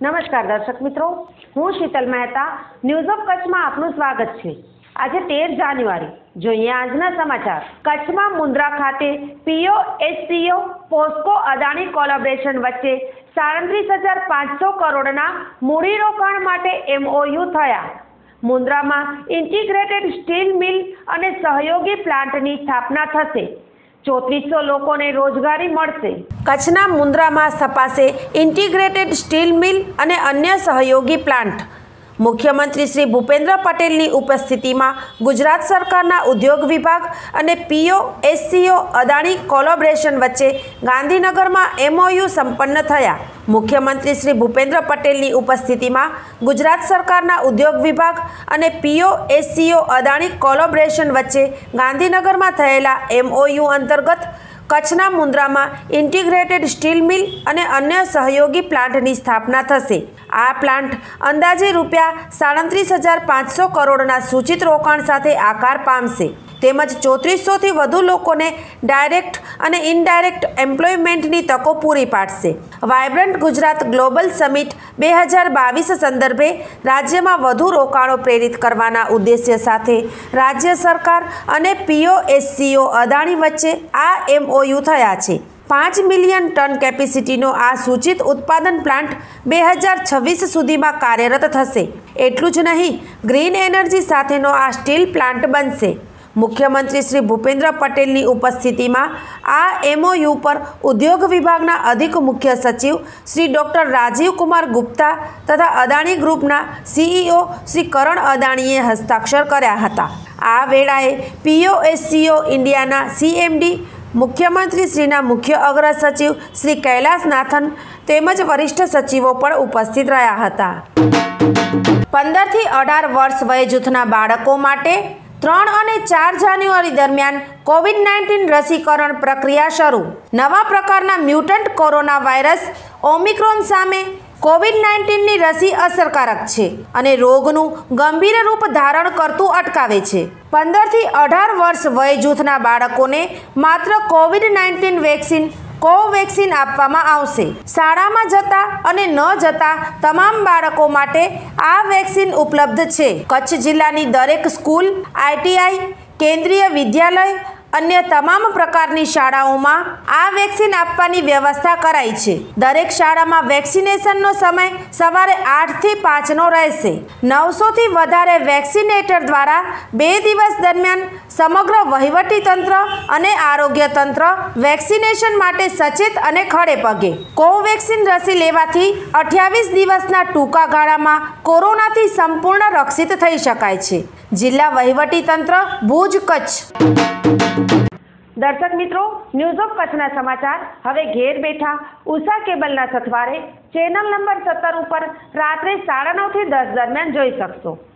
નમસ્કાર દર્શક મિત્રો, હું શીતલ મહેતા ન્યૂઝ ઓફ કચ્છમાં આપનું સ્વાગત છે। આજે 13 જાન્યુઆરી જોઈએ આજના સમાચાર। કચ્છમાં મુન્દ્રા ખાતે પીઓએસસીઓ પોસ્કો અદાણી કોલેબોરેશન વચ્ચે 37,500 કરોડના મૂડીરોકાણ માટે MOU થયા। મુન્દ્રામાં ઇન્ટિગ્રેટેડ સ્ટીલ મિલ અને સહયોગી પ્લાન્ટની સ્થાપના થશે। 3400 લોકોને રોજગારી મળશે। કચ્છના મુન્દ્રામાં સ્થપાશે ઇન્ટિગ્રેટેડ સ્ટીલ મિલ અને અન્ય સહયોગી પ્લાન્ટ। મુખ્યમંત્રી શ્રી ભૂપેન્દ્ર પટેલની ઉપસ્થિતિમાં ગુજરાત સરકારના ઉદ્યોગ વિભાગ અને પીઓએસસીઓ અદાણી કોલેબોરેશન વચ્ચે ગાંધીનગરમાં MOU સંપન્ન થયા। મુખ્યમંત્રી શ્રી ભૂપેન્દ્ર પટેલની ઉપસ્થિતિમાં ગુજરાત સરકારના ઉદ્યોગ વિભાગ અને પીઓએસસીઓ અદાણી કોલેબોરેશન વચ્ચે ગાંધીનગરમાં થયેલા MOU અંતર્ગત કચ્છના મુન્દ્રામાં ઇન્ટિગ્રેટેડ સ્ટીલ મિલ અને અન્ય સહયોગી પ્લાન્ટની સ્થાપના થશે। આ પ્લાન્ટ અંદાજે ₹37,500 કરોડના સૂચિત રોકાણ સાથે આકાર પામશે તેમજ 3400થી વધુ લોકોને ડાયરેક્ટ અને ઇનડાયરેક્ટ એમ્પ્લોયમેન્ટની તકો પૂરી પાડશે। વાયબ્રન્ટ ગુજરાત ગ્લોબલ સમિટ 2022 સંદર્ભે રાજ્યમાં વધુ રોકાણો પ્રેરિત કરવાના ઉદ્દેશ્ય સાથે રાજ્ય સરકાર અને પીઓએસસીઓ અદાણી વચ્ચે આ MOU થયા છે। 5 મિલિયન ટન કેપેસિટીનો આ સૂચિત ઉત્પાદન પ્લાન્ટ 2026 સુધીમાં કાર્યરત થશે। એટલું જ નહીં, ગ્રીન એનર્જી સાથેનો આ સ્ટીલ પ્લાન્ટ બનશે। મુખ્યમંત્રી શ્રી ભૂપેન્દ્ર પટેલની ઉપસ્થિતિમાં આ MOU પર ઉદ્યોગ વિભાગના અધિક મુખ્ય સચિવ શ્રી ડૉક્ટર રાજીવ કુમાર ગુપ્તા તથા અદાણી ગ્રુપના CEO શ્રી કરણ અદાણીએ હસ્તાક્ષર કર્યા હતા। આ વેળાએ પીઓએસસીઓ ઇન્ડિયાના CMD મુખ્યમંત્રી શ્રીના મુખ્ય અગ્ર સચિવ શ્રી કૈલાસ નાથન તેમજ વરિષ્ઠ સચિવો પણ ઉપસ્થિત રહ્યા હતા। 15 થી 18 વર્ષ વયજૂથના બાળકો માટે 3 અને 4 જાન્યુઆરી દરમિયાન કોવિડ-19 રસીકરણ પ્રક્રિયા શરૂ। નવા પ્રકારના મ્યુટન્ટ કોરોના વાયરસ ઓમિક્રોન સામે કોવિડ-19ની રસી અસરકારક છે અને રોગનું ગંભીર રૂપ ધારણ કરતું અટકાવે છે। 15 થી 18 વર્ષ વયજૂથના બાળકોને માત્ર કોવિડ-19 વેક્સિન કોવેક્સિન આપવામાં આવશે। શાળામાં જતા અને ન જતા તમામ બાળકો માટે આ વેક્સિન ઉપલબ્ધ છે। કચ્છ જિલ્લાની દરેક સ્કૂલ, ITI, કેન્દ્રીય વિદ્યાલય, અન્ય તમામ પ્રકારની શાળાઓમાં આ વેક્સિન આપવાની વ્યવસ્થા કરાઈ છે। દરેક શાળામાં વેક્સિનેશનનો સમય સવારે 8 થી 5નો રહેશે। 900થી વધારે વેક્સિનેટર દ્વારા 2 દિવસ દરમિયાન સમગ્ર વહીવટી તંત્ર અને આરોગ્ય તંત્ર વેક્સિનેશન માટે સચેત અને ખડે પગે। કોવેક્સિન રસી લેવાથી 28 દિવસના ટૂંકા ગાળામાં કોરોનાથી સંપૂર્ણ રક્ષિત થઈ શકાય છે। જિલ્લા વહીવટી તંત્ર, ભુજ, કચ્છ। દર્શક મિત્રો, ન્યૂઝ ઓફ કચ્છના સમાચાર હવે ઘેર બેઠા ઉષા કેબલના સથવારે ચેનલ નંબર 17 ઉપર રાત્રે 9:30 થી 10 દરમિયાન જોઈ શકશો।